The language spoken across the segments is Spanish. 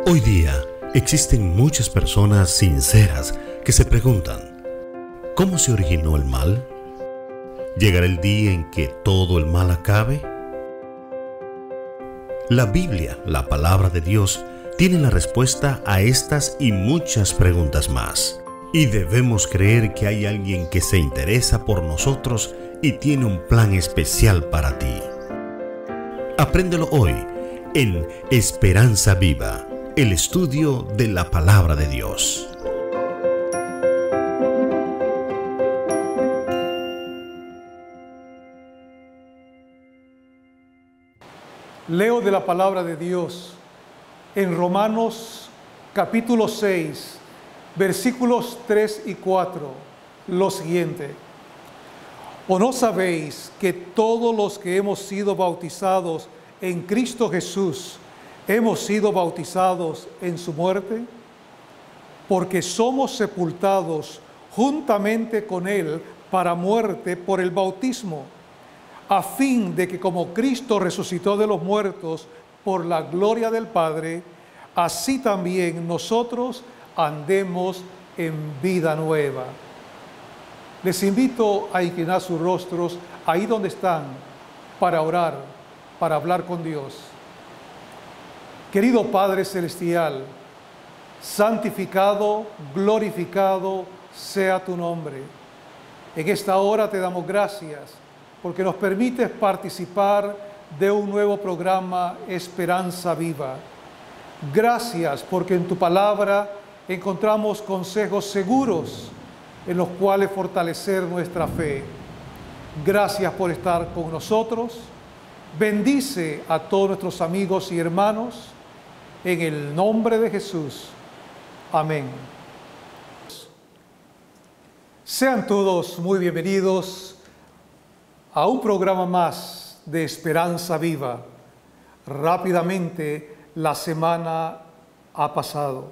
Hoy día existen muchas personas sinceras que se preguntan, ¿cómo se originó el mal? ¿Llegará el día en que todo el mal acabe? La Biblia, la palabra de Dios, tiene la respuesta a estas y muchas preguntas más. Y debemos creer que hay alguien que se interesa por nosotros y tiene un plan especial para ti. Apréndelo hoy en Esperanza Viva, el estudio de la palabra de Dios. Leo de la palabra de Dios en Romanos capítulo 6, versículos 3 y 4, lo siguiente: ¿O no sabéis que todos los que hemos sido bautizados en Cristo Jesús hemos sido bautizados en su muerte? Porque somos sepultados juntamente con Él para muerte por el bautismo, a fin de que como Cristo resucitó de los muertos por la gloria del Padre, así también nosotros andemos en vida nueva. Les invito a inclinar sus rostros ahí donde están para orar, para hablar con Dios. Querido Padre Celestial, santificado, glorificado sea tu nombre. En esta hora te damos gracias porque nos permites participar de un nuevo programa Esperanza Viva. Gracias porque en tu palabra encontramos consejos seguros en los cuales fortalecer nuestra fe. Gracias por estar con nosotros. Bendice a todos nuestros amigos y hermanos en el nombre de Jesús. Amén. Sean todos muy bienvenidos a un programa más de Esperanza Viva. Rápidamente la semana ha pasado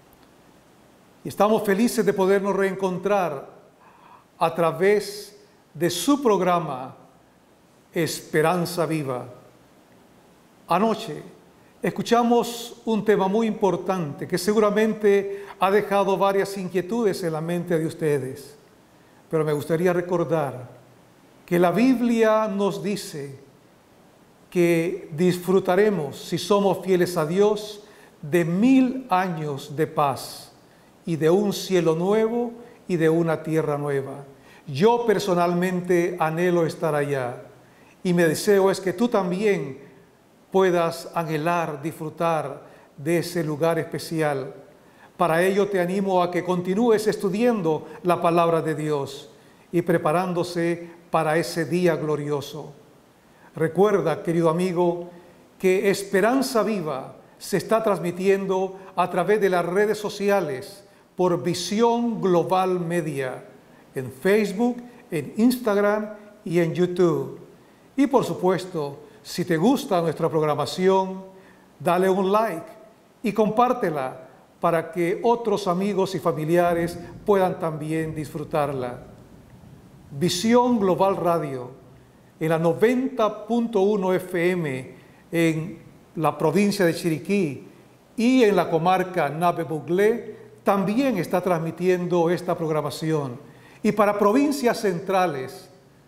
y estamos felices de podernos reencontrar a través de su programa Esperanza Viva. Anoche escuchamos un tema muy importante que seguramente ha dejado varias inquietudes en la mente de ustedes, pero me gustaría recordar que la Biblia nos dice que disfrutaremos, si somos fieles a Dios, de 1000 años de paz y de un cielo nuevo y de una tierra nueva. Yo personalmente anhelo estar allá y mi deseo es que tú también puedas anhelar, disfrutar de ese lugar especial. Para ello te animo a que continúes estudiando la palabra de Dios y preparándose para ese día glorioso. Recuerda, querido amigo, que Esperanza Viva se está transmitiendo a través de las redes sociales por Visión Global Media, en Facebook, en Instagram y en YouTube. Y por supuesto, si te gusta nuestra programación, dale un like y compártela para que otros amigos y familiares puedan también disfrutarla. Visión Global Radio, en la 90.1 FM en la provincia de Chiriquí y en la comarca Nave-Buglé, también está transmitiendo esta programación. Y para provincias centrales,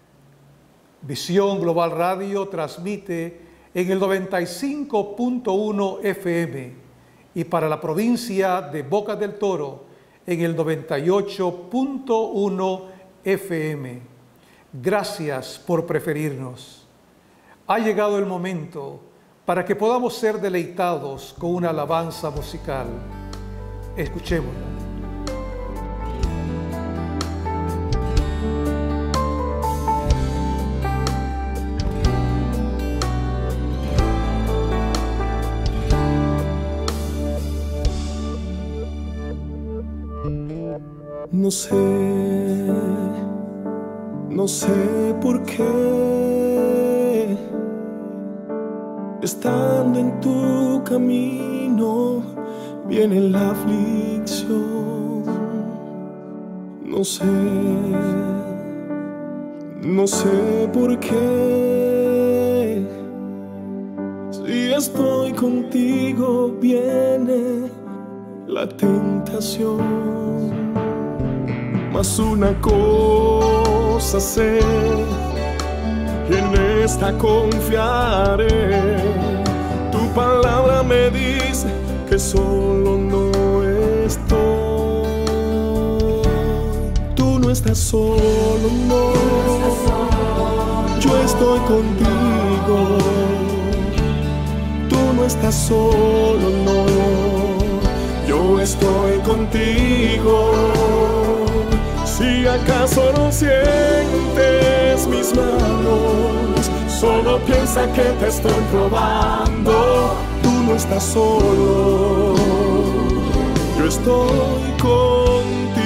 Visión Global Radio transmite en el 95.1 FM y para la provincia de Bocas del Toro en el 98.1 FM. Gracias por preferirnos. Ha llegado el momento para que podamos ser deleitados con una alabanza musical. Escuchémosla. No sé por qué, estando en tu camino, viene la aflicción. No sé por qué, si estoy contigo viene la tentación. Mas una cosa sé, y en esta confiaré. Tu palabra me dice que solo no estoy. Tú no estás solo, no. Yo estoy contigo. Tú no estás solo, no. Yo estoy contigo. Si acaso no sientes mis manos, solo piensa que te estoy probando. Tú no estás solo, yo estoy contigo.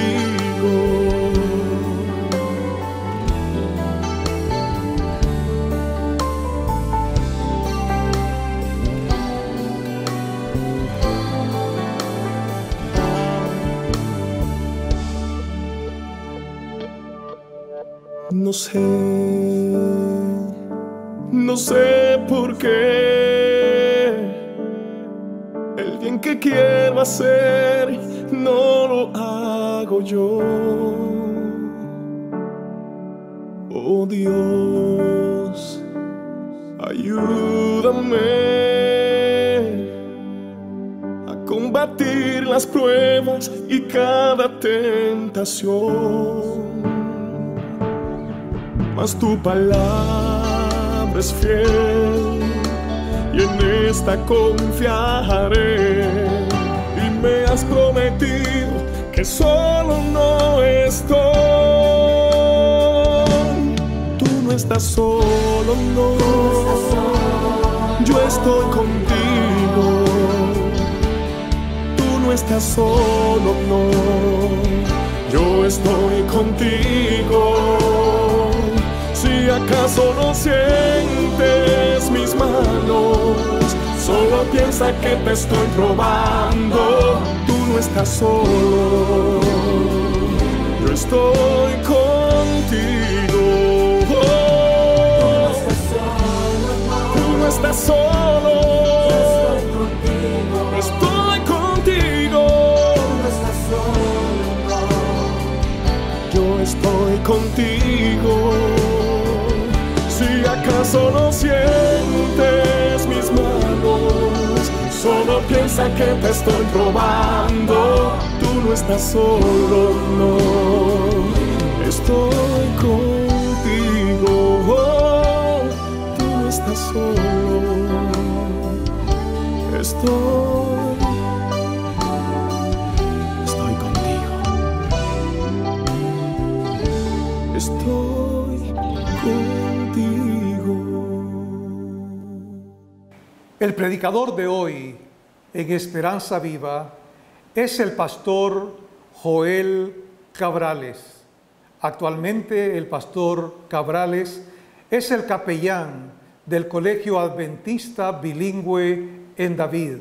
No sé por qué el bien que quiero hacer no lo hago yo. Oh Dios, ayúdame a combatir las pruebas y cada tentación. Mas tu palabra es fiel y en esta confiaré. Y me has prometido que solo no estoy. Tú no estás solo, no. Yo estoy contigo. Tú no estás solo, no. Yo estoy contigo. Si acaso no sientes mis manos, solo piensa que te estoy probando. Tú no estás solo, yo estoy contigo. Tú no estás solo, estoy contigo. Yo estoy contigo. Si acaso no sientes mis manos, solo piensa que te estoy probando. Tú no estás solo, no. Estoy contigo. Oh, tú no estás solo. Estoy contigo. Estoy contigo. El predicador de hoy en Esperanza Viva es el pastor Joel Cabrales. Actualmente el pastor Cabrales es el capellán del Colegio Adventista Bilingüe en David.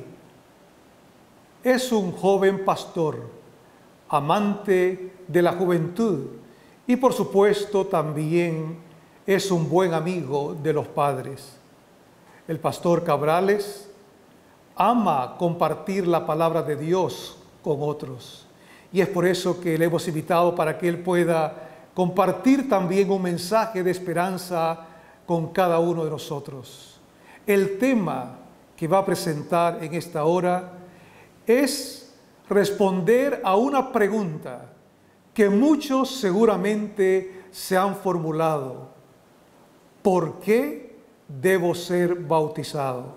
Es un joven pastor, amante de la juventud y por supuesto también es un buen amigo de los padres. El pastor Cabrales ama compartir la palabra de Dios con otros y es por eso que le hemos invitado para que él pueda compartir también un mensaje de esperanza con cada uno de nosotros. El tema que va a presentar en esta hora es responder a una pregunta que muchos seguramente se han formulado. ¿Por qué debo ser bautizado?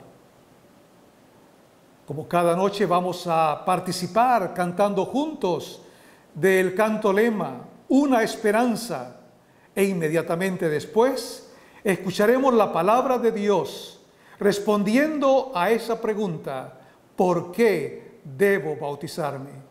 Como cada noche vamos a participar cantando juntos del canto lema, Una esperanza, e inmediatamente después escucharemos la palabra de Dios respondiendo a esa pregunta, ¿por qué debo bautizarme?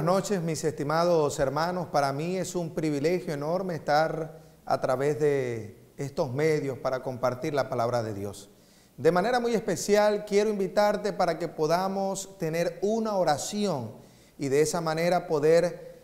noches, mis estimados hermanos. Para mí es un privilegio enorme estar a través de estos medios para compartir la palabra de Dios. De manera muy especial quiero invitarte para que podamos tener una oración y de esa manera poder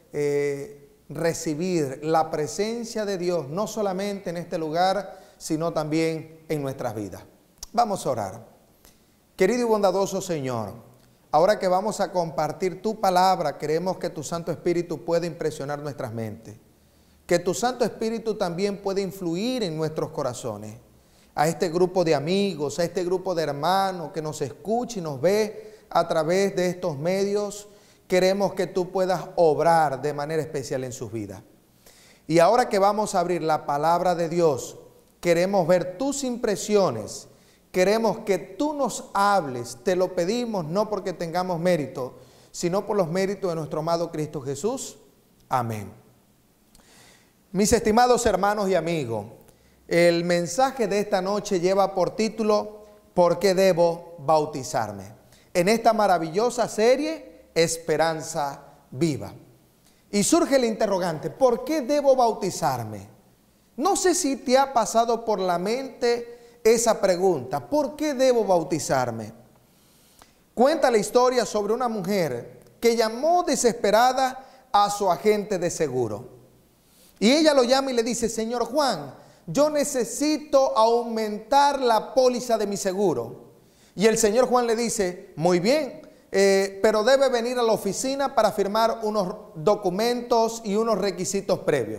recibir la presencia de Dios, no solamente en este lugar, sino también en nuestras vidas. Vamos a orar. Querido y bondadoso Señor, ahora que vamos a compartir tu palabra, queremos que tu Santo Espíritu pueda impresionar nuestras mentes. Que tu Santo Espíritu también pueda influir en nuestros corazones. A este grupo de amigos, a este grupo de hermanos que nos escucha y nos ve a través de estos medios, queremos que tú puedas obrar de manera especial en sus vidas. Y ahora que vamos a abrir la palabra de Dios, queremos ver tus impresiones. Queremos que tú nos hables, te lo pedimos no porque tengamos mérito, sino por los méritos de nuestro amado Cristo Jesús. Amén. Mis estimados hermanos y amigos, el mensaje de esta noche lleva por título ¿Por qué debo bautizarme? En esta maravillosa serie, Esperanza Viva. Y surge el interrogante, ¿por qué debo bautizarme? No sé si te ha pasado por la mente esa pregunta, ¿por qué debo bautizarme? Cuenta la historia sobre una mujer que llamó desesperada a su agente de seguro. Y ella lo llama y le dice, señor Juan, yo necesito aumentar la póliza de mi seguro. Y el señor Juan le dice, muy bien, pero debe venir a la oficina para firmar unos documentos y unos requisitos previos.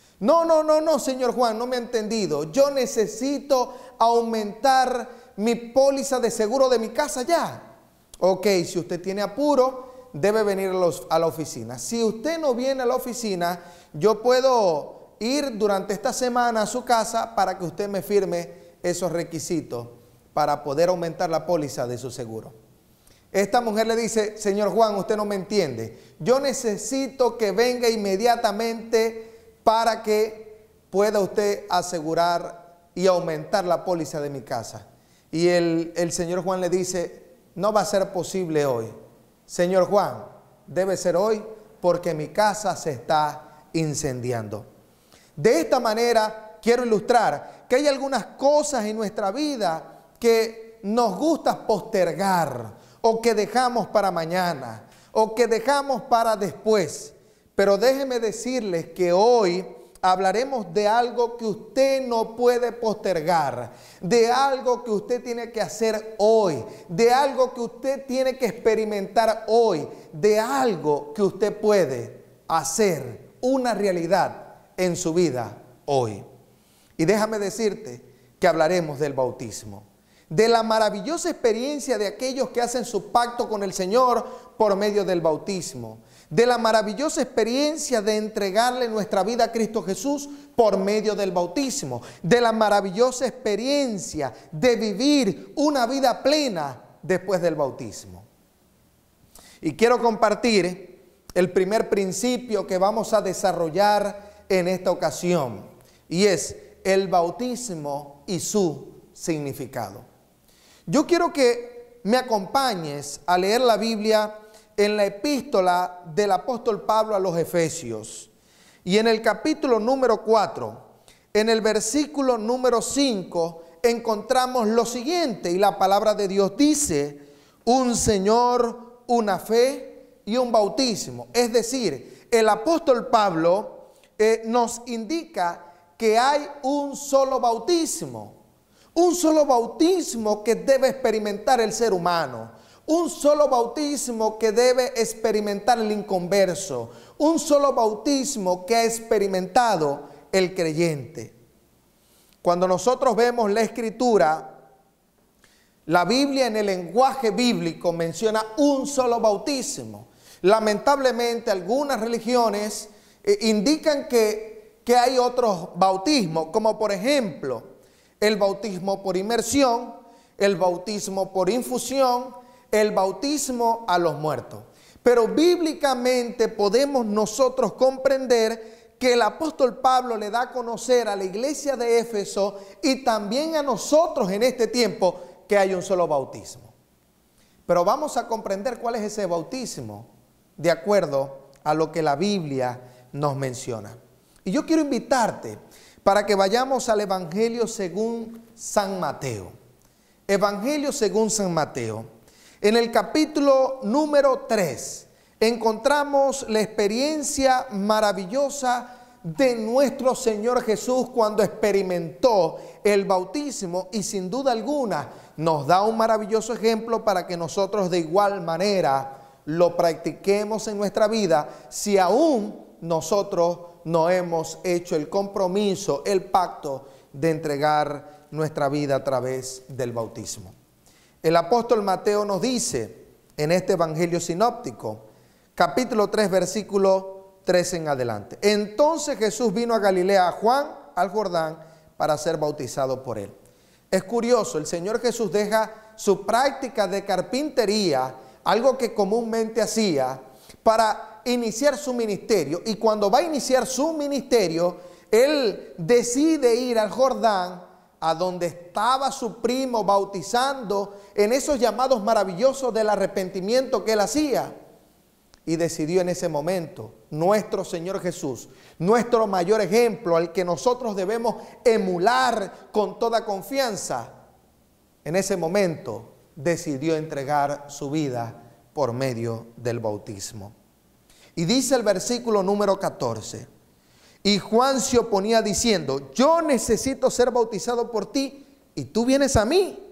No, señor Juan, no me ha entendido. Yo necesito aumentar mi póliza de seguro de mi casa ya. Ok, si usted tiene apuro, debe venir a la oficina. Si usted no viene a la oficina, yo puedo ir durante esta semana a su casa para que usted me firme esos requisitos para poder aumentar la póliza de su seguro. Esta mujer le dice, señor Juan, usted no me entiende. Yo necesito que venga inmediatamente para que pueda usted asegurar y aumentar la póliza de mi casa. Y el señor Juan le dice, no va a ser posible hoy. Señor Juan, debe ser hoy porque mi casa se está incendiando. De esta manera quiero ilustrar que hay algunas cosas en nuestra vida que nos gusta postergar o que dejamos para mañana o que dejamos para después. Pero déjeme decirles que hoy hablaremos de algo que usted no puede postergar, de algo que usted tiene que hacer hoy, de algo que usted tiene que experimentar hoy, de algo que usted puede hacer una realidad en su vida hoy. Y déjame decirte que hablaremos del bautismo, de la maravillosa experiencia de aquellos que hacen su pacto con el Señor por medio del bautismo, de la maravillosa experiencia de entregarle nuestra vida a Cristo Jesús por medio del bautismo, de la maravillosa experiencia de vivir una vida plena después del bautismo. Y quiero compartir el primer principio que vamos a desarrollar en esta ocasión, y es el bautismo y su significado. Yo quiero que me acompañes a leer la Biblia en la epístola del apóstol Pablo a los Efesios. Y en el capítulo número 4, en el versículo número 5, encontramos lo siguiente. Y la palabra de Dios dice, un Señor, una fe y un bautismo. Es decir, el apóstol Pablo nos indica que hay un solo bautismo. Un solo bautismo que debe experimentar el ser humano. Un solo bautismo que debe experimentar el inconverso. Un solo bautismo que ha experimentado el creyente. Cuando nosotros vemos la Escritura, la Biblia en el lenguaje bíblico menciona un solo bautismo. Lamentablemente algunas religiones indican que hay otros bautismos, como por ejemplo el bautismo por inmersión, el bautismo por infusión, el bautismo a los muertos. Pero bíblicamente podemos nosotros comprender que el apóstol Pablo le da a conocer a la iglesia de Éfeso y también a nosotros en este tiempo que hay un solo bautismo. Pero vamos a comprender cuál es ese bautismo de acuerdo a lo que la Biblia nos menciona. Y yo quiero invitarte para que vayamos al Evangelio según San Mateo. Evangelio según San Mateo. En el capítulo número 3 encontramos la experiencia maravillosa de nuestro Señor Jesús cuando experimentó el bautismo, y sin duda alguna nos da un maravilloso ejemplo para que nosotros de igual manera lo practiquemos en nuestra vida, si aún nosotros no hemos hecho el compromiso, el pacto de entregar nuestra vida a través del bautismo. El apóstol Mateo nos dice en este evangelio sinóptico, capítulo 3, versículo 3 en adelante: entonces Jesús vino a Galilea, a Juan, al Jordán, para ser bautizado por él. Es curioso, el Señor Jesús deja su práctica de carpintería, algo que comúnmente hacía, para iniciar su ministerio. Y cuando va a iniciar su ministerio, él decide ir al Jordán, a donde estaba su primo bautizando en esos llamados maravillosos del arrepentimiento que él hacía. Y decidió en ese momento, nuestro Señor Jesús, nuestro mayor ejemplo, al que nosotros debemos emular con toda confianza, en ese momento decidió entregar su vida por medio del bautismo. Y dice el versículo número 14: y Juan se oponía diciendo: yo necesito ser bautizado por ti, y tú vienes a mí.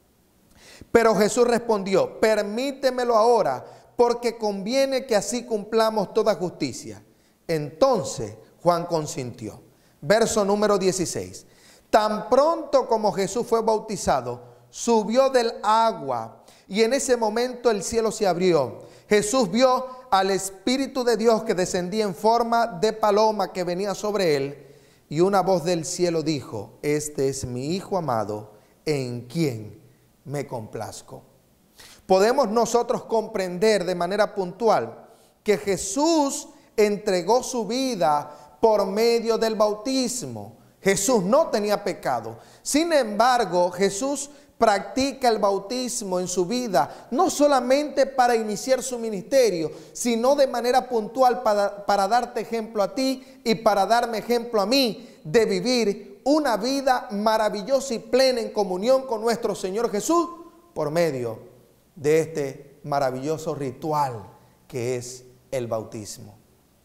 Pero Jesús respondió: permítemelo ahora, porque conviene que así cumplamos toda justicia. Entonces Juan consintió. Verso número 16. Tan pronto como Jesús fue bautizado, subió del agua, y en ese momento el cielo se abrió. Jesús vio al Espíritu de Dios que descendía en forma de paloma, que venía sobre él, y una voz del cielo dijo: este es mi Hijo amado, en quien me complazco. Podemos nosotros comprender de manera puntual que Jesús entregó su vida por medio del bautismo. Jesús no tenía pecado. Sin embargo, Jesús practica el bautismo en su vida, no solamente para iniciar su ministerio, sino de manera puntual para darte ejemplo a ti y para darme ejemplo a mí de vivir una vida maravillosa y plena en comunión con nuestro Señor Jesús por medio de este maravilloso ritual que es el bautismo.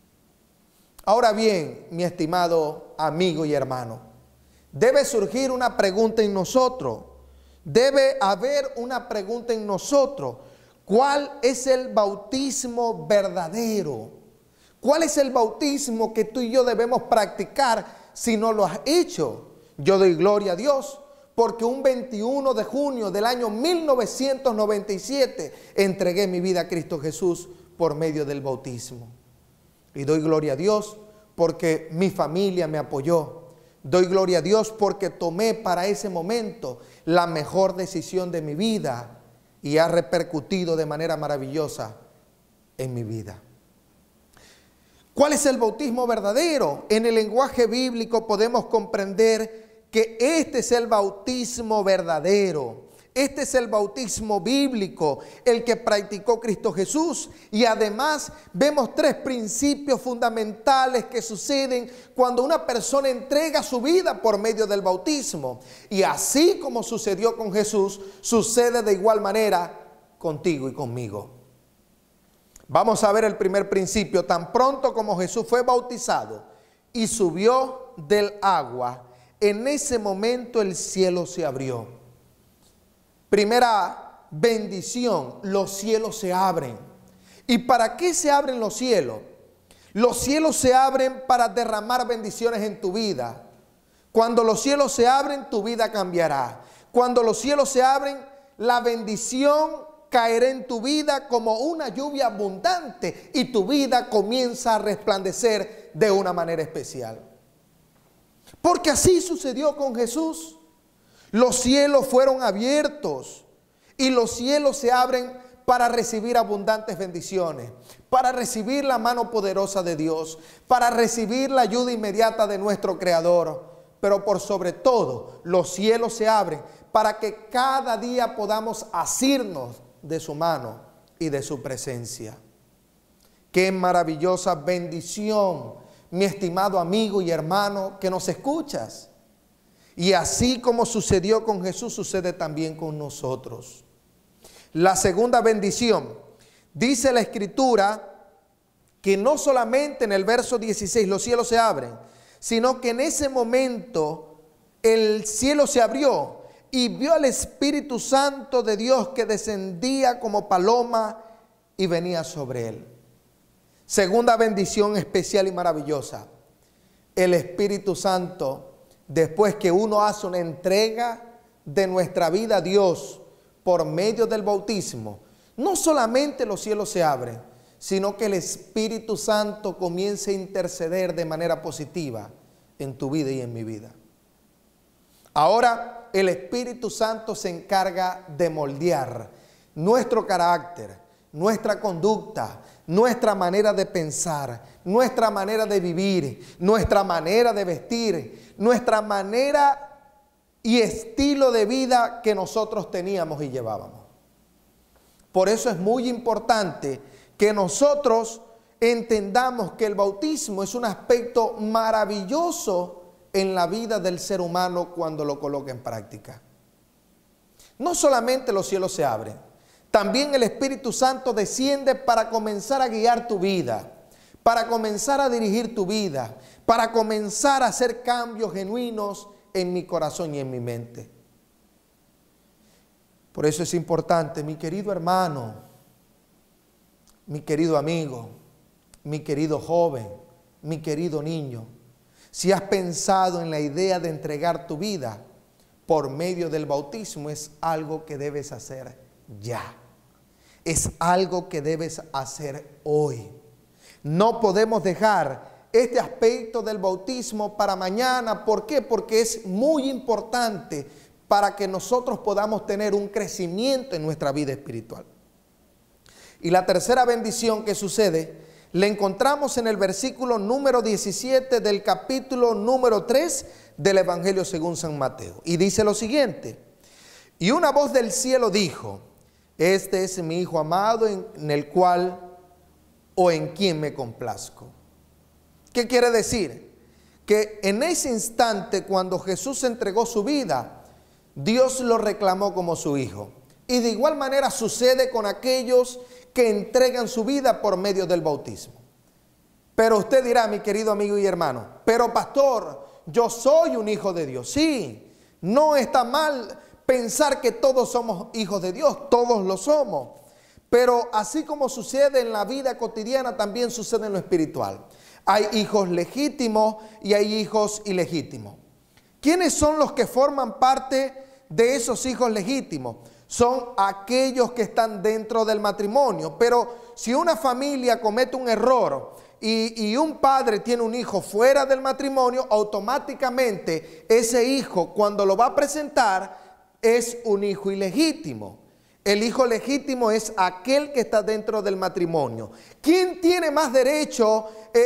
Ahora bien, mi estimado amigo y hermano, debe surgir una pregunta en nosotros. Debe haber una pregunta en nosotros. ¿Cuál es el bautismo verdadero? ¿Cuál es el bautismo que tú y yo debemos practicar si no lo has hecho? Yo doy gloria a Dios porque un 21 de junio del año 1997 entregué mi vida a Cristo Jesús por medio del bautismo. Y doy gloria a Dios porque mi familia me apoyó. Doy gloria a Dios porque tomé para ese momento la mejor decisión de mi vida y ha repercutido de manera maravillosa en mi vida. ¿Cuál es el bautismo verdadero? En el lenguaje bíblico podemos comprender que este es el bautismo verdadero. Este es el bautismo bíblico, el que practicó Cristo Jesús. Y además vemos tres principios fundamentales que suceden cuando una persona entrega su vida por medio del bautismo. Y así como sucedió con Jesús, sucede de igual manera contigo y conmigo. Vamos a ver el primer principio. Tan pronto como Jesús fue bautizado y subió del agua, en ese momento el cielo se abrió. Primera bendición, los cielos se abren. ¿Y para qué se abren los cielos? Los cielos se abren para derramar bendiciones en tu vida. Cuando los cielos se abren, tu vida cambiará. Cuando los cielos se abren, la bendición caerá en tu vida como una lluvia abundante y tu vida comienza a resplandecer de una manera especial. Porque así sucedió con Jesús. Los cielos fueron abiertos y los cielos se abren para recibir abundantes bendiciones, para recibir la mano poderosa de Dios, para recibir la ayuda inmediata de nuestro Creador. Pero por sobre todo, los cielos se abren para que cada día podamos asirnos de su mano y de su presencia. Qué maravillosa bendición, mi estimado amigo y hermano que nos escuchas. Y así como sucedió con Jesús, sucede también con nosotros. La segunda bendición, dice la Escritura que no solamente en el verso 16 los cielos se abren, sino que en ese momento el cielo se abrió y vio al Espíritu Santo de Dios que descendía como paloma y venía sobre él. Segunda bendición especial y maravillosa. El Espíritu Santo, después que uno hace una entrega de nuestra vida a Dios por medio del bautismo, no solamente los cielos se abren, sino que el Espíritu Santo comienza a interceder de manera positiva en tu vida y en mi vida. Ahora el Espíritu Santo se encarga de moldear nuestro carácter, nuestra conducta, nuestra manera de pensar, nuestra manera de vivir, nuestra manera de vestir, nuestra manera y estilo de vida que nosotros teníamos y llevábamos. Por eso es muy importante que nosotros entendamos que el bautismo es un aspecto maravilloso en la vida del ser humano cuando lo coloca en práctica. No solamente los cielos se abren, también el Espíritu Santo desciende para comenzar a guiar tu vida, para comenzar a dirigir tu vida, para comenzar a hacer cambios genuinos en mi corazón y en mi mente. Por eso es importante, mi querido hermano, mi querido amigo, mi querido joven, mi querido niño, si has pensado en la idea de entregar tu vida por medio del bautismo, es algo que debes hacer ya. Es algo que debes hacer hoy. No podemos dejar este aspecto del bautismo para mañana. ¿Por qué? Porque es muy importante para que nosotros podamos tener un crecimiento en nuestra vida espiritual. Y la tercera bendición que sucede, la encontramos en el versículo número 17 del capítulo número 3 del Evangelio según San Mateo. Y dice lo siguiente: y una voz del cielo dijo: este es mi Hijo amado en el cual o en quien me complazco. ¿Qué quiere decir? Que en ese instante cuando Jesús entregó su vida, Dios lo reclamó como su Hijo. Y de igual manera sucede con aquellos que entregan su vida por medio del bautismo. Pero usted dirá, mi querido amigo y hermano, pero pastor, yo soy un hijo de Dios. Sí, no está mal pensar que todos somos hijos de Dios, todos lo somos. Pero así como sucede en la vida cotidiana, también sucede en lo espiritual. Hay hijos legítimos y hay hijos ilegítimos. ¿Quiénes son los que forman parte de esos hijos legítimos? Son aquellos que están dentro del matrimonio. Pero si una familia comete un error y un padre tiene un hijo fuera del matrimonio, automáticamente ese hijo, cuando lo va a presentar, es un hijo ilegítimo. El hijo legítimo es aquel que está dentro del matrimonio. ¿Quién tiene más derecho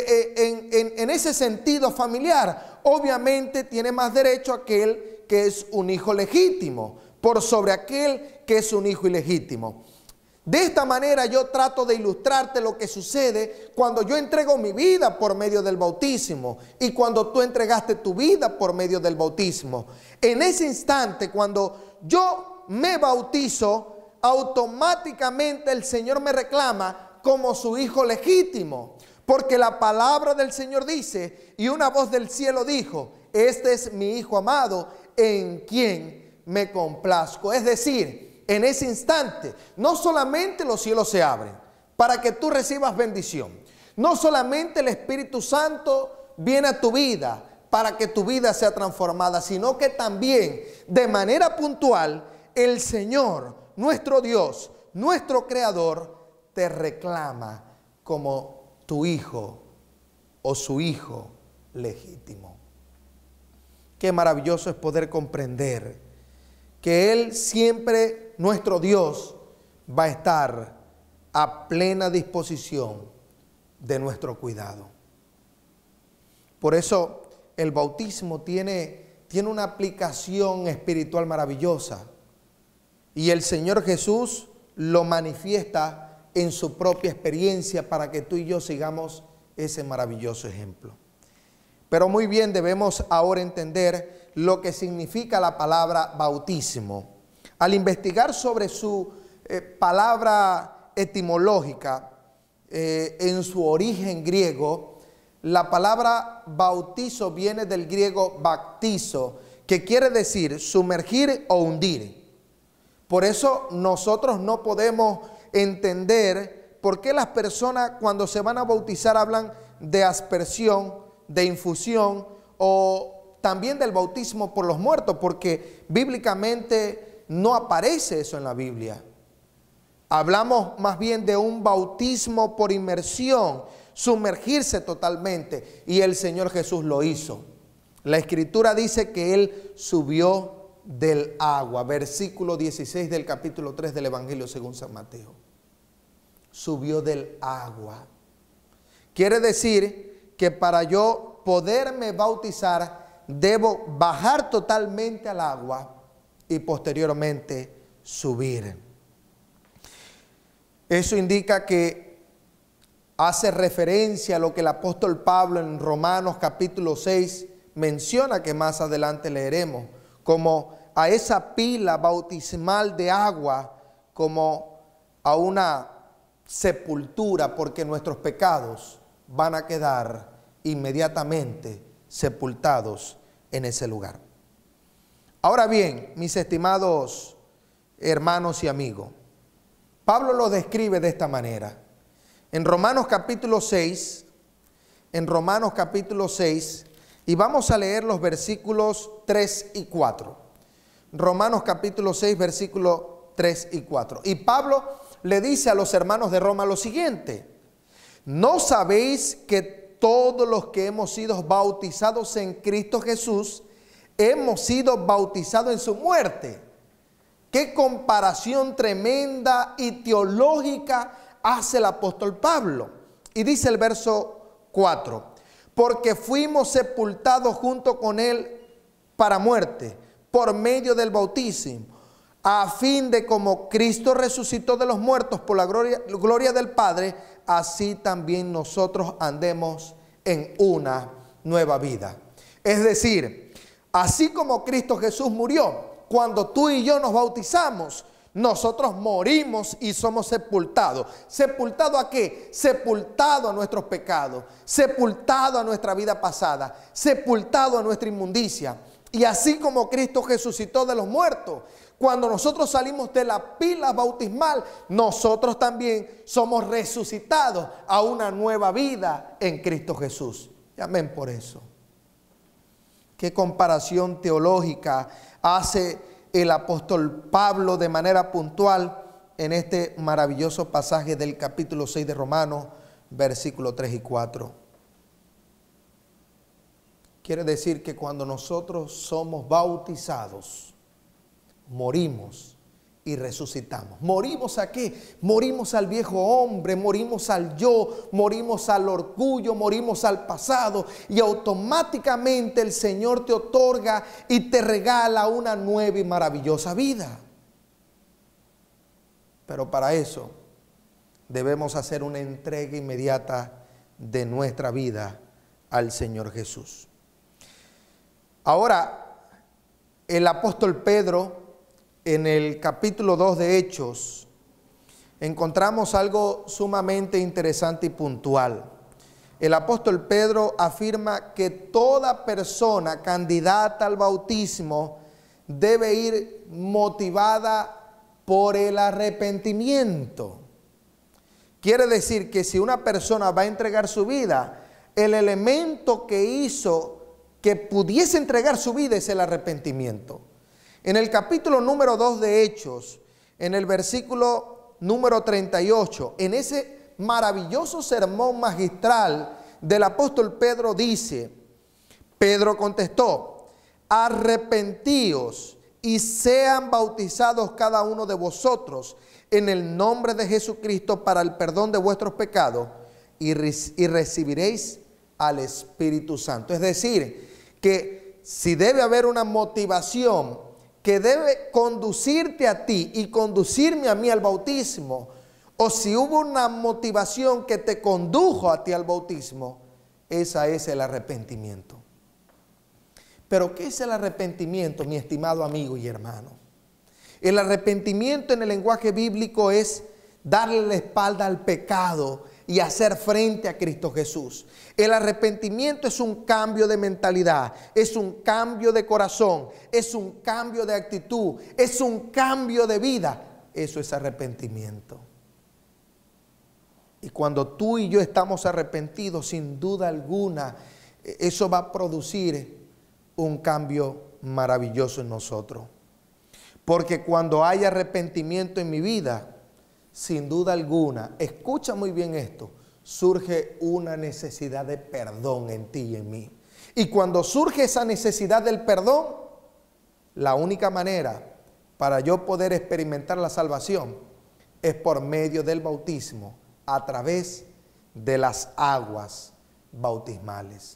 en ese sentido familiar? Obviamente tiene más derecho aquel que es un hijo legítimo por sobre aquel que es un hijo ilegítimo. De esta manera yo trato de ilustrarte lo que sucede cuando yo entrego mi vida por medio del bautismo y cuando tú entregaste tu vida por medio del bautismo. En ese instante, cuando yo me bautizo, automáticamente el Señor me reclama como su hijo legítimo. Porque la palabra del Señor dice, y una voz del cielo dijo: este es mi Hijo amado en quien me complazco. Es decir, en ese instante, no solamente los cielos se abren para que tú recibas bendición, no solamente el Espíritu Santo viene a tu vida para que tu vida sea transformada, sino que también de manera puntual el Señor, nuestro Dios, nuestro Creador, te reclama como tu hijo o su hijo legítimo. Qué maravilloso es poder comprender que Él siempre, nuestro Dios, va a estar a plena disposición de nuestro cuidado. Por eso el bautismo tiene una aplicación espiritual maravillosa. Y el Señor Jesús lo manifiesta en su propia experiencia para que tú y yo sigamos ese maravilloso ejemplo. Pero muy bien, debemos ahora entender lo que significa la palabra bautismo. Al investigar sobre su palabra etimológica, en su origen griego, la palabra bautizo viene del griego baptizo, que quiere decir sumergir o hundir. Por eso nosotros no podemos entender por qué las personas cuando se van a bautizar hablan de aspersión, de infusión o también del bautismo por los muertos, porque bíblicamente no aparece eso en la Biblia. Hablamos más bien de un bautismo por inmersión, sumergirse totalmente, y el Señor Jesús lo hizo. La Escritura dice que Él subió del agua, versículo 16 del capítulo 3 del Evangelio según San Mateo. Subió del agua. Quiere decir que para yo poderme bautizar, debo bajar totalmente al agua y posteriormente subir. Eso indica que hace referencia a lo que el apóstol Pablo en Romanos capítulo 6 menciona, que más adelante leeremos, como a esa pila bautismal de agua, como a una sepultura, porque nuestros pecados van a quedar inmediatamente sepultados en ese lugar. Ahora bien, mis estimados hermanos y amigos, Pablo lo describe de esta manera. En Romanos capítulo 6, y vamos a leer los versículos 3 y 4. Romanos capítulo 6, versículos 3 y 4. Y Pablo le dice a los hermanos de Roma lo siguiente: ¿no sabéis que todos los que hemos sido bautizados en Cristo Jesús, hemos sido bautizados en su muerte? Qué comparación tremenda y teológica hace el apóstol Pablo. Y dice el verso 4: porque fuimos sepultados junto con él para muerte, por medio del bautismo, a fin de como Cristo resucitó de los muertos por la gloria del Padre, así también nosotros andemos en una nueva vida. Es decir, así como Cristo Jesús murió, cuando tú y yo nos bautizamos, nosotros morimos y somos sepultados. ¿Sepultado a qué? Sepultado a nuestros pecados, sepultado a nuestra vida pasada, sepultado a nuestra inmundicia. Y así como Cristo resucitó de los muertos, cuando nosotros salimos de la pila bautismal, nosotros también somos resucitados a una nueva vida en Cristo Jesús. Y amén por eso. Qué comparación teológica hace el apóstol Pablo de manera puntual en este maravilloso pasaje del capítulo 6 de Romanos, versículos 3 y 4. Quiere decir que cuando nosotros somos bautizados, morimos y resucitamos. ¿Morimos a qué? Morimos al viejo hombre, morimos al yo, morimos al orgullo, morimos al pasado, y automáticamente el Señor te otorga y te regala una nueva y maravillosa vida. Pero para eso debemos hacer una entrega inmediata de nuestra vida al Señor Jesús. Ahora, el apóstol Pedro, en el capítulo 2 de Hechos, encontramos algo sumamente interesante y puntual. El apóstol Pedro afirma que toda persona candidata al bautismo debe ir motivada por el arrepentimiento. Quiere decir que si una persona va a entregar su vida, el elemento que hizo que pudiese entregar su vida es el arrepentimiento. En el capítulo número 2 de Hechos, en el versículo número 38, en ese maravilloso sermón magistral del apóstol Pedro dice: Pedro contestó: arrepentíos y sean bautizados cada uno de vosotros en el nombre de Jesucristo para el perdón de vuestros pecados y recibiréis al Espíritu Santo. Es decir, que si debe haber una motivación que debe conducirte a ti y conducirme a mí al bautismo, o si hubo una motivación que te condujo a ti al bautismo, esa es el arrepentimiento. Pero ¿qué es el arrepentimiento, mi estimado amigo y hermano? El arrepentimiento en el lenguaje bíblico es darle la espalda al pecado y hacer frente a Cristo Jesús. El arrepentimiento es un cambio de mentalidad, es un cambio de corazón, es un cambio de actitud, es un cambio de vida. Eso es arrepentimiento. Y cuando tú y yo estamos arrepentidos, sin duda alguna, eso va a producir un cambio maravilloso en nosotros. Porque cuando hay arrepentimiento en mi vida, sin duda alguna, escucha muy bien esto, surge una necesidad de perdón en ti y en mí. Y cuando surge esa necesidad del perdón, la única manera para yo poder experimentar la salvación es por medio del bautismo, a través de las aguas bautismales.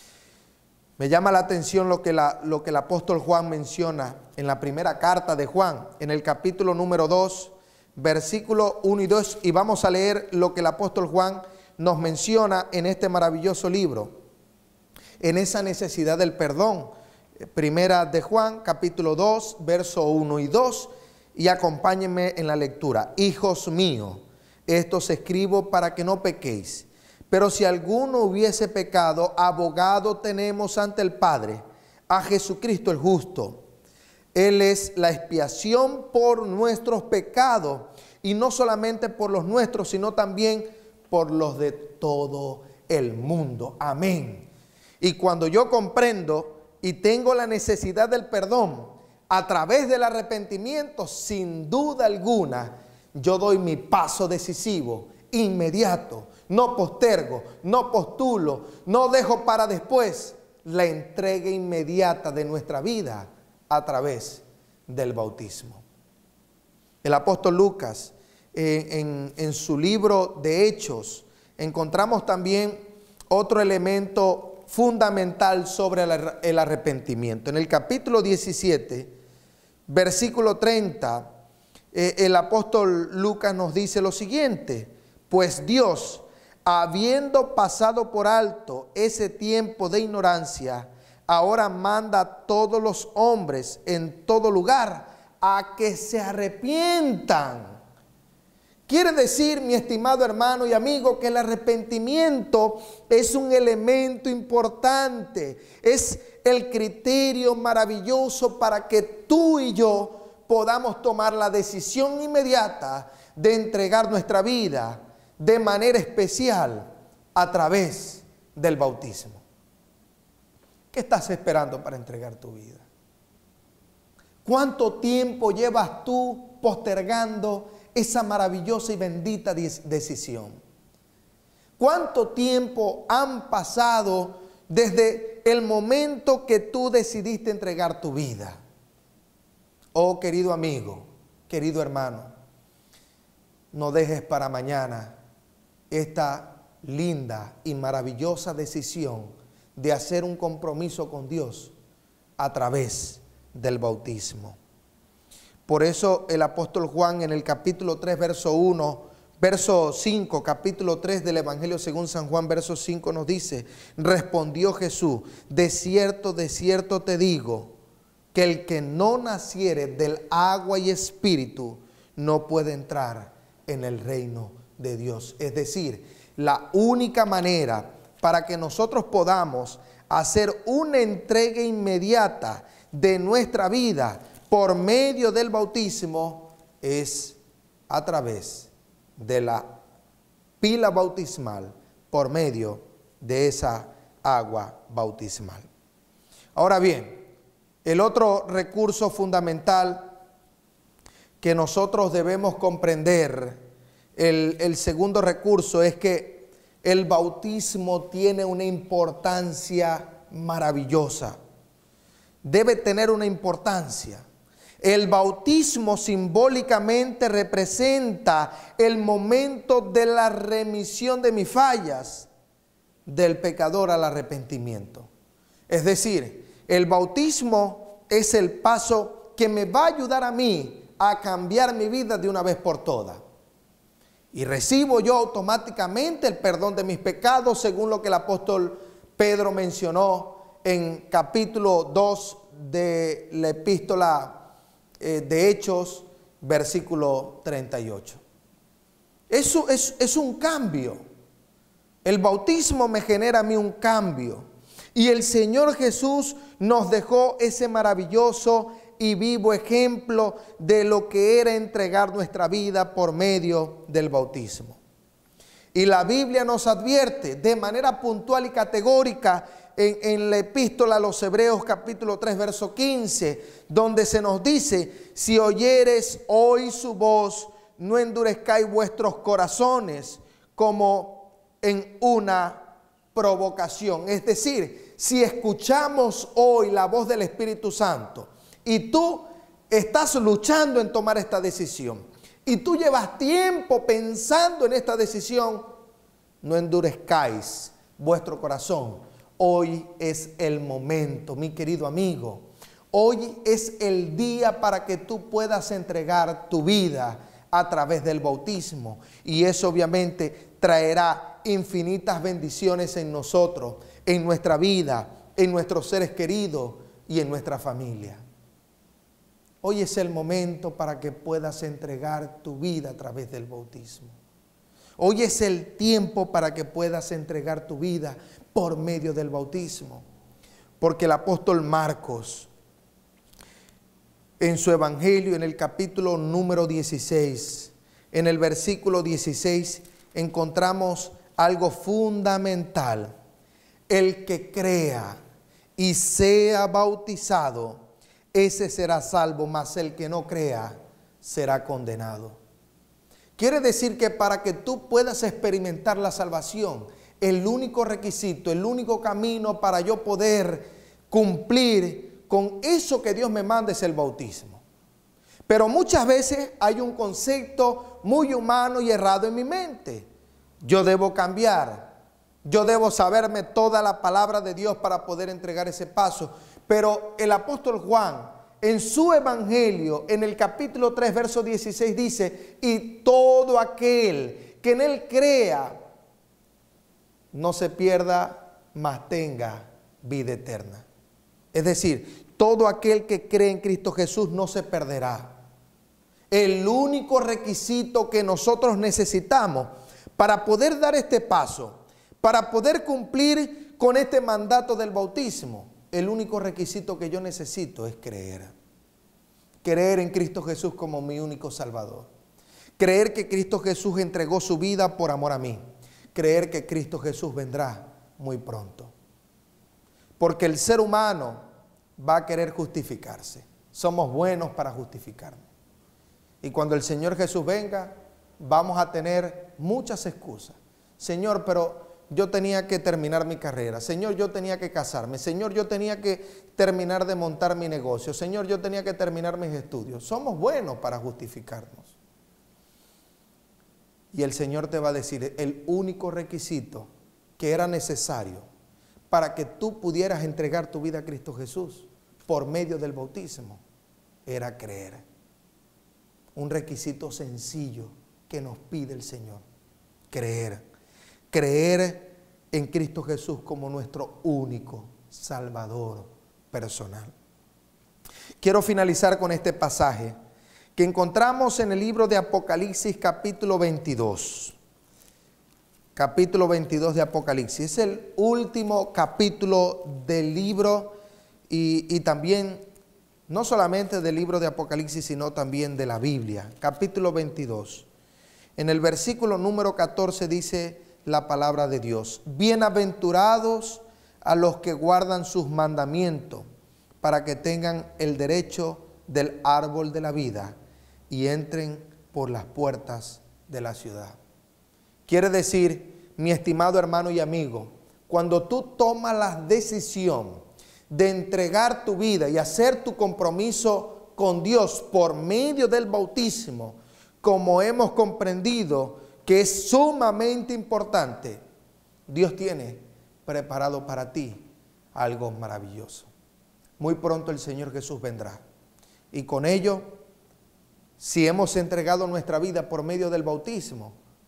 Me llama la atención lo que el apóstol Juan menciona en la primera carta de Juan, en el capítulo número 2, versículo 1 y 2, y vamos a leer lo que el apóstol Juan nos menciona en este maravilloso libro, en esa necesidad del perdón. Primera de Juan, capítulo 2, verso 1 y 2, y acompáñenme en la lectura. Hijos míos, esto os escribo para que no pequéis. Pero si alguno hubiese pecado, abogado tenemos ante el Padre, a Jesucristo el justo. Él es la expiación por nuestros pecados, y no solamente por los nuestros, sino también por los de todo el mundo. Amén. Y cuando yo comprendo y tengo la necesidad del perdón a través del arrepentimiento, sin duda alguna, yo doy mi paso decisivo, inmediato. No postergo, no postulo, no dejo para después la entrega inmediata de nuestra vida a través del bautismo. El apóstol Lucas, en su libro de Hechos, encontramos también otro elemento fundamental sobre el arrepentimiento. En el capítulo 17, versículo 30, el apóstol Lucas nos dice lo siguiente: pues Dios, habiendo pasado por alto ese tiempo de ignorancia, ahora manda a todos los hombres en todo lugar a que se arrepientan. Quiere decir, mi estimado hermano y amigo, que el arrepentimiento es un elemento importante, es el criterio maravilloso para que tú y yo podamos tomar la decisión inmediata de entregar nuestra vida de manera especial a través del bautismo. ¿Qué estás esperando para entregar tu vida? ¿Cuánto tiempo llevas tú postergando esa maravillosa y bendita decisión? ¿Cuánto tiempo han pasado desde el momento que tú decidiste entregar tu vida? Oh, querido amigo, querido hermano, no dejes para mañana esta linda y maravillosa decisión de hacer un compromiso con Dios a través del bautismo. Por eso el apóstol Juan en el capítulo 3, verso 5, capítulo 3 del Evangelio según San Juan, verso 5 nos dice: respondió Jesús, de cierto te digo, que el que no naciere del agua y espíritu no puede entrar en el reino de Dios. Es decir, la única manera para que nosotros podamos hacer una entrega inmediata de nuestra vida por medio del bautismo es a través de la pila bautismal, por medio de esa agua bautismal. Ahora bien, el otro recurso fundamental que nosotros debemos comprender, el segundo recurso, es que el bautismo tiene una importancia maravillosa. Debe tener una importancia. El bautismo simbólicamente representa el momento de la remisión de mis fallas del pecador al arrepentimiento. Es decir, el bautismo es el paso que me va a ayudar a mí a cambiar mi vida de una vez por todas. Y recibo yo automáticamente el perdón de mis pecados, según lo que el apóstol Pedro mencionó en capítulo 2 de la epístola de Hechos, versículo 38. Eso es un cambio. El bautismo me genera a mí un cambio. Y el Señor Jesús nos dejó ese maravilloso y vivo ejemplo de lo que era entregar nuestra vida por medio del bautismo. Y la Biblia nos advierte de manera puntual y categórica en la epístola a los Hebreos capítulo 3 verso 15, donde se nos dice: si oyeres hoy su voz, no endurezcáis vuestros corazones como en una provocación. Es decir, si escuchamos hoy la voz del Espíritu Santo y tú estás luchando en tomar esta decisión y tú llevas tiempo pensando en esta decisión, no endurezcáis vuestro corazón. Hoy es el momento, mi querido amigo. Hoy es el día para que tú puedas entregar tu vida a través del bautismo. Y eso obviamente traerá infinitas bendiciones en nosotros, en nuestra vida, en nuestros seres queridos y en nuestra familia. Hoy es el momento para que puedas entregar tu vida a través del bautismo. Hoy es el tiempo para que puedas entregar tu vida por medio del bautismo. Porque el apóstol Marcos, en su evangelio, en el capítulo número 16, en el versículo 16, encontramos algo fundamental. El que crea y sea bautizado, ese será salvo, mas el que no crea será condenado. Quiere decir que para que tú puedas experimentar la salvación, el único requisito, el único camino para yo poder cumplir con eso que Dios me manda es el bautismo. Pero muchas veces hay un concepto muy humano y errado en mi mente. Yo debo cambiar. Yo debo saberme toda la palabra de Dios para poder entregar ese paso. Pero el apóstol Juan, en su evangelio, en el capítulo 3, verso 16, dice: y todo aquel que en él crea, no se pierda, mas tenga vida eterna. Es decir, todo aquel que cree en Cristo Jesús no se perderá. El único requisito que nosotros necesitamos para poder dar este paso, para poder cumplir con este mandato del bautismo, el único requisito que yo necesito es creer. Creer en Cristo Jesús como mi único Salvador. Creer que Cristo Jesús entregó su vida por amor a mí. Creer que Cristo Jesús vendrá muy pronto. Porque el ser humano va a querer justificarse. Somos buenos para justificarnos. Y cuando el Señor Jesús venga, vamos a tener muchas excusas. Señor, pero yo tenía que terminar mi carrera. Señor, yo tenía que casarme. Señor, yo tenía que terminar de montar mi negocio. Señor, yo tenía que terminar mis estudios. Somos buenos para justificarnos. Y el Señor te va a decir, el único requisito que era necesario para que tú pudieras entregar tu vida a Cristo Jesús por medio del bautismo era creer. Un requisito sencillo que nos pide el Señor. Creer. Creer en Cristo Jesús como nuestro único Salvador personal. Quiero finalizar con este pasaje que encontramos en el libro de Apocalipsis capítulo 22. Capítulo 22 de Apocalipsis. Es el último capítulo del libro y también no solamente del libro de Apocalipsis, sino también de la Biblia. Capítulo 22. En el versículo número 14 dice la palabra de Dios: bienaventurados a los que guardan sus mandamientos, para que tengan el derecho del árbol de la vida y entren por las puertas de la ciudad. Quiere decir, mi estimado hermano y amigo, cuando tú tomas la decisión de entregar tu vida y hacer tu compromiso con Dios por medio del bautismo, como hemos comprendido que es sumamente importante, Dios tiene preparado para ti algo maravilloso. Muy pronto el Señor Jesús vendrá. Y con ello, si hemos entregado nuestra vida por medio del bautismo,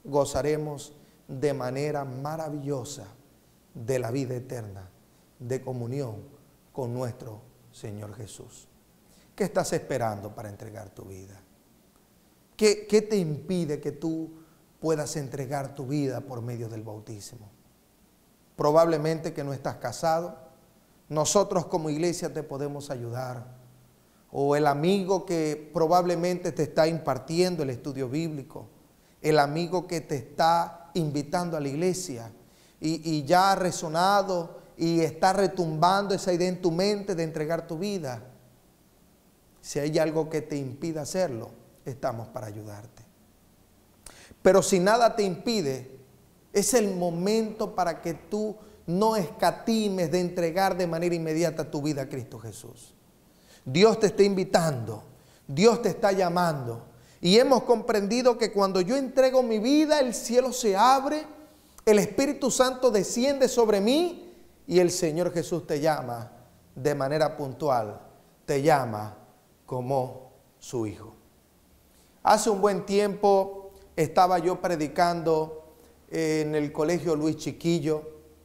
gozaremos de manera maravillosa de la vida eterna, de comunión con nuestro Señor Jesús. ¿Qué estás esperando para entregar tu vida? ¿Qué te impide que tú puedas entregar tu vida por medio del bautismo? Probablemente que no estás casado. Nosotros como iglesia te podemos ayudar. O el amigo que probablemente te está impartiendo el estudio bíblico. El amigo que te está invitando a la iglesia y ya ha resonado y está retumbando esa idea en tu mente de entregar tu vida. Si hay algo que te impida hacerlo, estamos para ayudarte. Pero si nada te impide, es el momento para que tú no escatimes de entregar de manera inmediata tu vida a Cristo Jesús. Dios te está invitando, Dios te está llamando. Y hemos comprendido que cuando yo entrego mi vida, el cielo se abre, el Espíritu Santo desciende sobre mí y el Señor Jesús te llama de manera puntual, te llama como su hijo. Hace un buen tiempo estaba yo predicando en el Colegio Luis Chiquillo.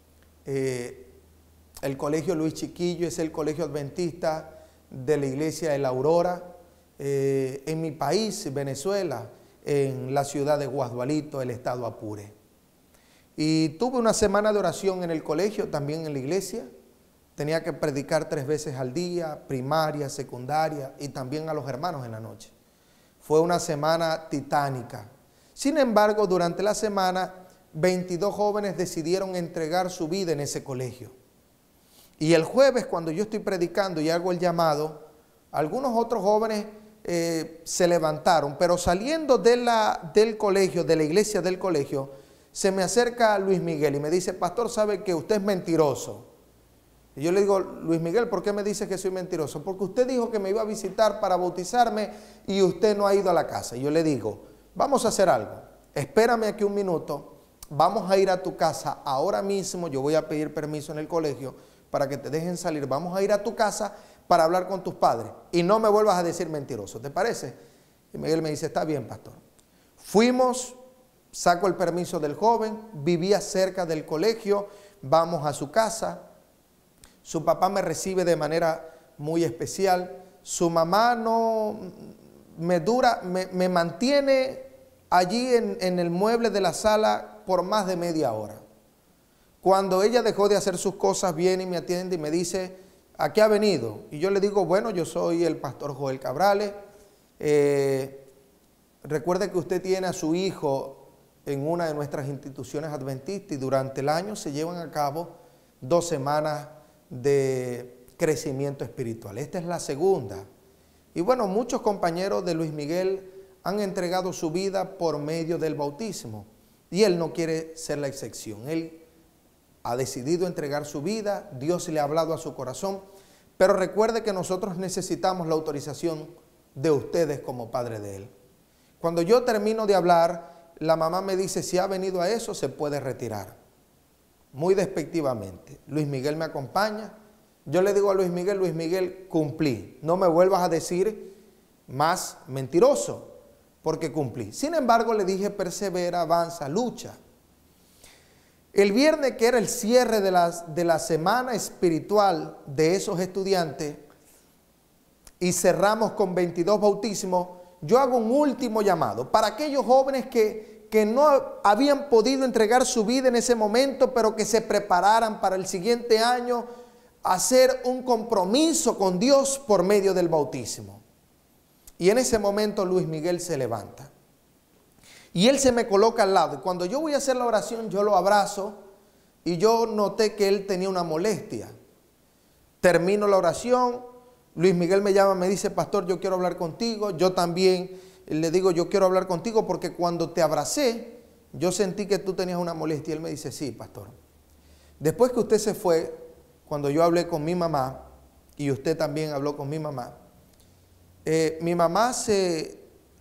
El Colegio Luis Chiquillo es el colegio adventista de la iglesia de la Aurora, en mi país, Venezuela, en la ciudad de Guasdualito, el estado Apure. Y tuve una semana de oración en el colegio, también en la iglesia. Tenía que predicar 3 veces al día, primaria, secundaria y también a los hermanos en la noche. Fue una semana titánica. Sin embargo, durante la semana, 22 jóvenes decidieron entregar su vida en ese colegio. Y el jueves, cuando yo estoy predicando y hago el llamado, algunos otros jóvenes se levantaron, pero saliendo del colegio, de la iglesia del colegio, se me acerca Luis Miguel y me dice: pastor, ¿sabe que usted es mentiroso? Y yo le digo: Luis Miguel, ¿por qué me dice que soy mentiroso? Porque usted dijo que me iba a visitar para bautizarme y usted no ha ido a la casa. Y yo le digo: vamos a hacer algo, espérame aquí un minuto, vamos a ir a tu casa ahora mismo, yo voy a pedir permiso en el colegio para que te dejen salir, vamos a ir a tu casa para hablar con tus padres y no me vuelvas a decir mentiroso, ¿te parece? Y Miguel me dice: está bien, pastor. Fuimos, saco el permiso del joven, vivía cerca del colegio, vamos a su casa. Su papá me recibe de manera muy especial. Su mamá me mantiene allí en el mueble de la sala por más de media hora. Cuando ella dejó de hacer sus cosas, viene y me atiende y me dice: ¿a qué ha venido? Y yo le digo: bueno, yo soy el pastor Joel Cabrales. Recuerde que usted tiene a su hijo en una de nuestras instituciones adventistas y durante el año se llevan a cabo 2 semanas de crecimiento espiritual. Esta es la segunda. Y bueno, muchos compañeros de Luis Miguel han entregado su vida por medio del bautismo y él no quiere ser la excepción. Él ha decidido entregar su vida, Dios le ha hablado a su corazón, pero recuerde que nosotros necesitamos la autorización de ustedes como padre de él. Cuando yo termino de hablar, la mamá me dice: si ha venido a eso, se puede retirar. Muy despectivamente. Luis Miguel me acompaña. Yo le digo a Luis Miguel, cumplí. No me vuelvas a decir más mentiroso, porque cumplí. Sin embargo, le dije: persevera, avanza, lucha. El viernes, que era el cierre de la semana espiritual de esos estudiantes, y cerramos con 22 bautismos, yo hago un último llamado para aquellos jóvenes que no habían podido entregar su vida en ese momento, pero que se prepararan para el siguiente año a hacer un compromiso con Dios por medio del bautismo. Y en ese momento Luis Miguel se levanta. Y él se me coloca al lado. Y cuando yo voy a hacer la oración, yo lo abrazo y yo noté que él tenía una molestia. Termino la oración, Luis Miguel me llama, me dice: pastor, yo quiero hablar contigo. Yo también le digo: yo quiero hablar contigo porque cuando te abracé, yo sentí que tú tenías una molestia. Y él me dice: sí, pastor. Después que usted se fue, cuando yo hablé con mi mamá, y usted también habló con mi mamá se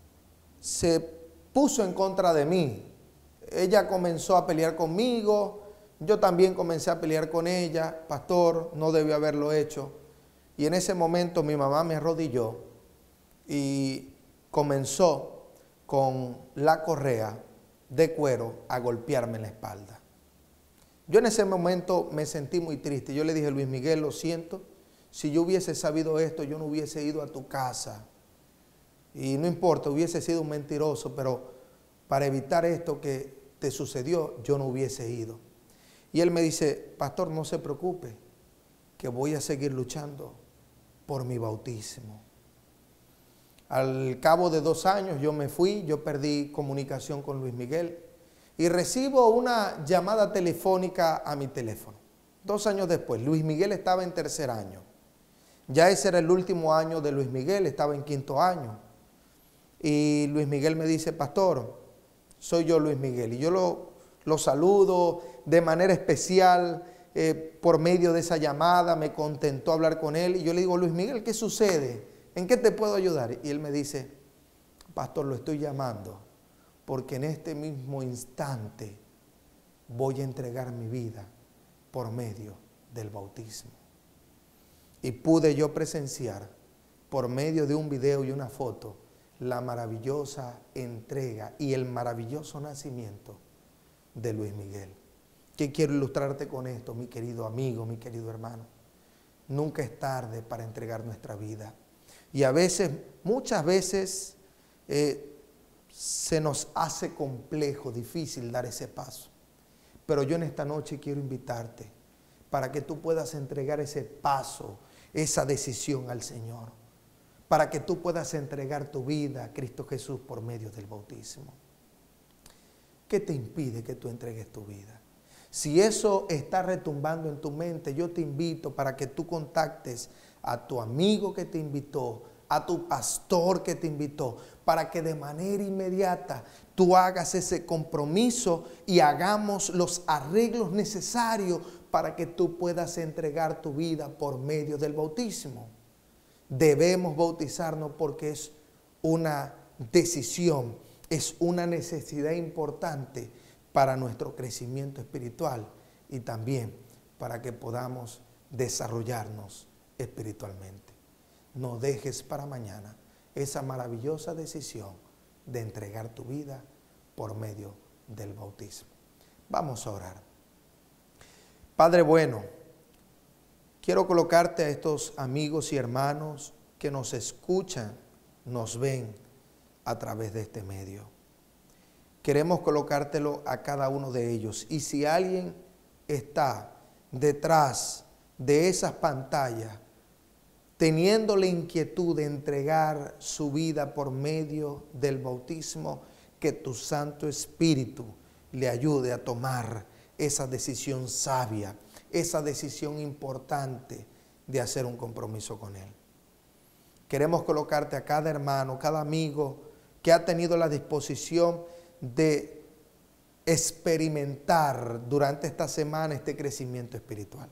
puso en contra de mí. Ella comenzó a pelear conmigo, yo también comencé a pelear con ella. Pastor, no debió haberlo hecho. Y en ese momento mi mamá me arrodilló y comenzó con la correa de cuero a golpearme en la espalda. Yo en ese momento me sentí muy triste. Yo le dije, Luis Miguel, lo siento, si yo hubiese sabido esto, yo no hubiese ido a tu casa. Y no importa, hubiese sido un mentiroso, pero para evitar esto que te sucedió, yo no hubiese ido. Y él me dice, pastor, no se preocupe, que voy a seguir luchando por mi bautismo. Al cabo de 2 años yo me fui, yo perdí comunicación con Luis Miguel y recibo una llamada telefónica a mi teléfono. 2 años después, Luis Miguel estaba en 3er año. Ya ese era el último año de Luis Miguel, estaba en 5º año. Y Luis Miguel me dice, pastor, soy yo Luis Miguel. Y yo lo saludo de manera especial por medio de esa llamada, me contentó hablar con él. Y yo le digo, Luis Miguel, ¿qué sucede? ¿En qué te puedo ayudar? Y él me dice, pastor, lo estoy llamando porque en este mismo instante voy a entregar mi vida por medio del bautismo. Y pude yo presenciar por medio de un video y una foto la maravillosa entrega y el maravilloso nacimiento de Luis Miguel. ¿Qué quiero ilustrarte con esto, mi querido amigo, mi querido hermano? Nunca es tarde para entregar nuestra vida. Y a veces, muchas veces, se nos hace complejo, difícil dar ese paso. Pero yo en esta noche quiero invitarte para que tú puedas entregar ese paso, esa decisión al Señor. Para que tú puedas entregar tu vida a Cristo Jesús por medio del bautismo. ¿Qué te impide que tú entregues tu vida? Si eso está retumbando en tu mente, yo te invito para que tú contactes a tu amigo que te invitó, a tu pastor que te invitó, para que de manera inmediata tú hagas ese compromiso y hagamos los arreglos necesarios para que tú puedas entregar tu vida por medio del bautismo. Debemos bautizarnos porque es una decisión, es una necesidad importante para nuestro crecimiento espiritual y también para que podamos desarrollarnos espiritualmente. No dejes para mañana esa maravillosa decisión de entregar tu vida por medio del bautismo. Vamos a orar. Padre bueno, quiero colocarte a estos amigos y hermanos que nos escuchan, nos ven a través de este medio. Queremos colocártelo a cada uno de ellos. Y si alguien está detrás de esas pantallas, teniendo la inquietud de entregar su vida por medio del bautismo, que tu Santo Espíritu le ayude a tomar esa decisión sabia, esa decisión importante de hacer un compromiso con Él. Queremos colocarte a cada hermano, cada amigo que ha tenido la disposición de experimentar durante esta semana este crecimiento espiritual.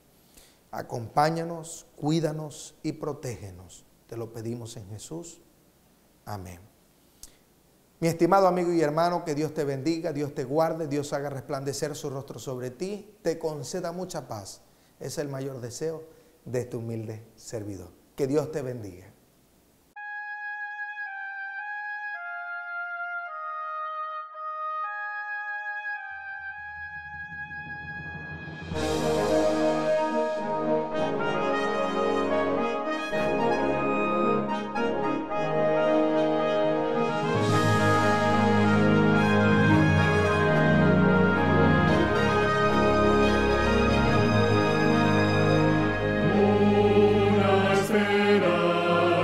Acompáñanos, cuídanos y protégenos. Te lo pedimos en Jesús. Amén. Mi estimado amigo y hermano, que Dios te bendiga, Dios te guarde, Dios haga resplandecer su rostro sobre ti, te conceda mucha paz. Es el mayor deseo de este humilde servidor. Que Dios te bendiga. Una espera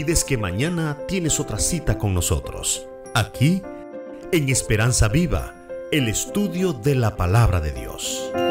olvides que mañana tienes otra cita con nosotros, aquí en Esperanza Viva, el estudio de la Palabra de Dios.